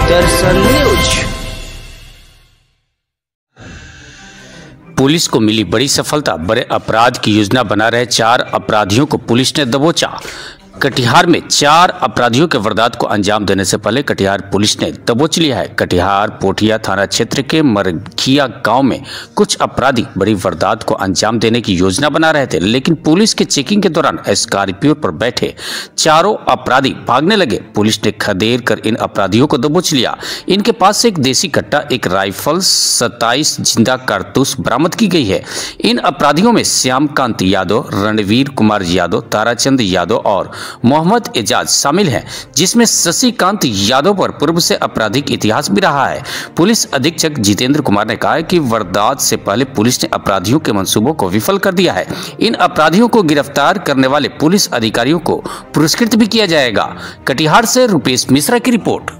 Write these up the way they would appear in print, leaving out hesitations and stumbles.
दर्शन news. Police को मिली बड़ी सफलता। बड़े अपराध की योजना बना रहे 4 अपराधियों को पुलिस ने दबोचा। कटिहार में 4 अपराधियों के वारदात को अंजाम देने से पहले कटिहार पुलिस ने दबोच लिया है। कटिहार पोठिया थाना क्षेत्र के मरघिया गांव में कुछ अपराधी बड़ी वारदात को अंजाम देने की योजना बना रहे थे, लेकिन पुलिस के चेकिंग के दौरान स्कॉर्पियो पर बैठे चारों अपराधी भागने लगे। पुलिस ने खदेड़ कर इन अपराधियों को दबोच लिया। इनके पास से एक देसी कट्टा, एक राइफल, 27 जिंदा कारतूस बरामद की गई है। इन अपराधियों में श्यामकांत यादव, रणवीर कुमार यादव, ताराचंद यादव और मोहम्मद एजाज शामिल हैं, जिसमें शशिकांत यादव पर पूर्व से आपराधिक इतिहास भी रहा है। पुलिस अधीक्षक जितेंद्र कुमार ने कहा है कि वारदात से पहले पुलिस ने अपराधियों के मंसूबों को विफल कर दिया है। इन अपराधियों को गिरफ्तार करने वाले पुलिस अधिकारियों को पुरस्कृत भी किया जाएगा। कटिहार से रुपेश मिश्रा की रिपोर्ट।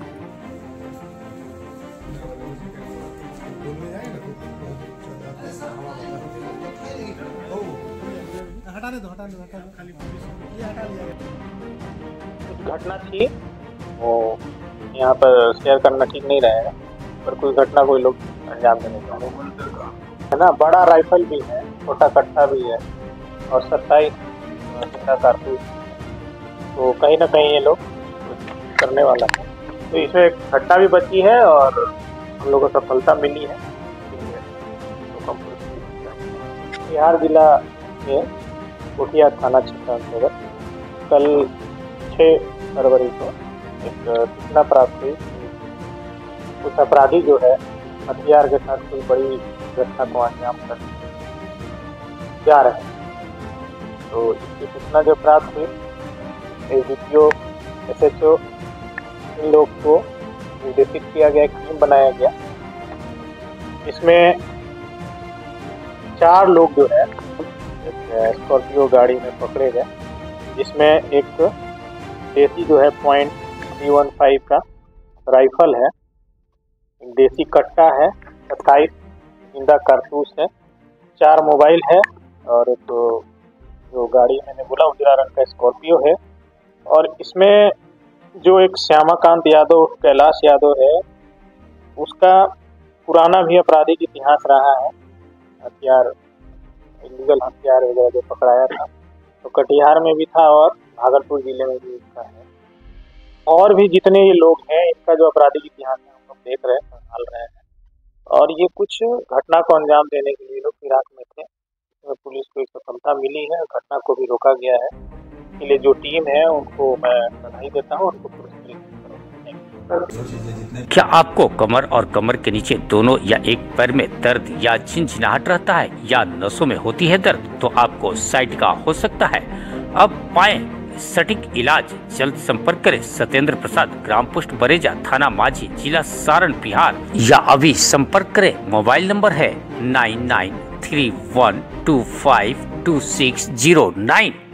घटना थी वो यहाँ पर शेयर करना ठीक नहीं रहेगा, पर कोई घटना कोई लोग अंजाम देने का है ना। बड़ा राइफल भी है, छोटा कट्टा भी है और 27 जिंदा कारतूस, तो कहीं ना कहीं ये लोग करने वाला है। तो इसमें एक घटना भी बची है और हम लोगों को सफलता मिली है। बिहार जिला के पोठिया थाना क्षेत्र अंतर्गत कल 6 फरवरी को एक सूचना प्राप्त हुई। कुछ अपराधी जो है हथियार के साथ कोई बड़ी घटना को अंजाम कर जा रहे हैं। तो इसकी सूचना जो प्राप्त हुई, एसडीपीओ, एसएचओ, इन लोग को निर्देशित किया गया, एक टीम बनाया गया। इसमें 4 लोग जो है स्कॉर्पियो गाड़ी में पकड़े गए, जिसमें एक देसी जो है .315 का राइफल है, एक देसी कट्टा है, 27 जिंदा कारतूस है, 4 मोबाइल है और एक जो गाड़ी मैंने बोला उजला रंग का स्कॉर्पियो है। और इसमें जो एक श्यामाकांत यादव, कैलाश यादव है, उसका पुराना भी आपराधिक इतिहास रहा है। हथियार, इलीगल हथियार वगैरह जो पकड़ाया था, तो कटिहार में भी था और भागलपुर जिले में भी इसका है। और भी जितने ये लोग हैं, इनका जो आपराधिक इतिहास है हम लोग देख रहे हैं, संभाल रहे हैं। और ये कुछ घटना को अंजाम देने के लिए लोग फिराक में थे। इसमें पुलिस को एक सफलता मिली है, घटना को भी रोका गया है। इसके लिए जो टीम है उनको मैं बधाई देता हूँ, उनको पुरस्कृत। क्या आपको कमर और कमर के नीचे दोनों या एक पैर में दर्द या झिनझिनाहट रहता है या नसों में होती है दर्द, तो आपको साइटिका हो सकता है। अब पाएं सटीक इलाज, जल्द संपर्क करें सत्येंद्र प्रसाद, ग्राम पोस्ट बरेजा, थाना माझी, जिला सारण, बिहार, या अभी संपर्क करें। मोबाइल नंबर है 9931252609।